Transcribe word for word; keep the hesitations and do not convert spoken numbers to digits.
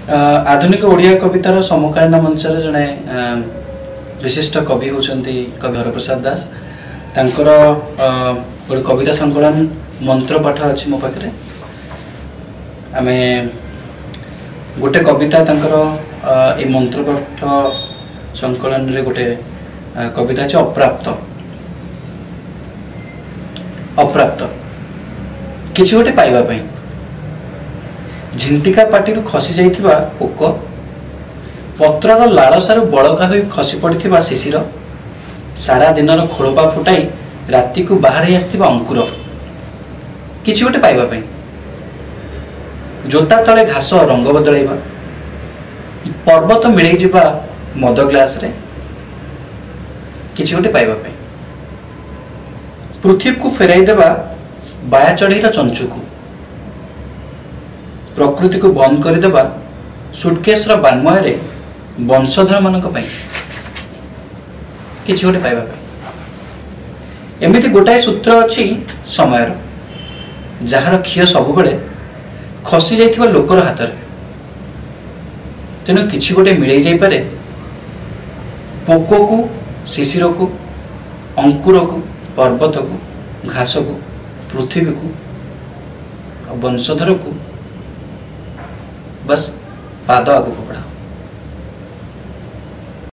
आधुनिक ओडिया कवितार समकालीन मंचर जड़े विशिष्ट कवि होती कवि हरप्रसाद दास तांकर गोटे कविता संकलन मंत्र पाठ अच्छी मो पाखे आम गोटे कविता तांकर ए मंत्र पाठ संकलन रे गोटे कविता अच्छे अप्राप्त अप्राप्त किसी गोटे पाइबा झिंटिका पाटी खसी जाइथिबा पोक पत्रर लालसार बड़का हो खसी पड़िथिबा शिशिर सारा दिनर खोलपा फुटाई राति को बाहर आसथिबा अंकुर किछि गोटे पाइबा पई जोता तले घास रंग बदलैबा पर्वत मिलई जिबा मद ग्लास रे किछि गोटे पाइबा पई पृथ्वी को फेराई देबा बाया चढ़ईर चंचु को प्रकृति को बंद कर देबा सुटकेस बान्मय रे वंशधर मानक पई किछि गोटे पाइबा पई एमिति गोटाए सूत्र अछि समयर जहार खिय सब बेले खसी जाइथिबा लोकर हाथ रे तेनु किछि गोटे मिलई जाई पारे पोक को शिशिर को अंकुर को पर्वत को घास को पृथ्वी को वंशधर को बस पाद आगू बढ़ा।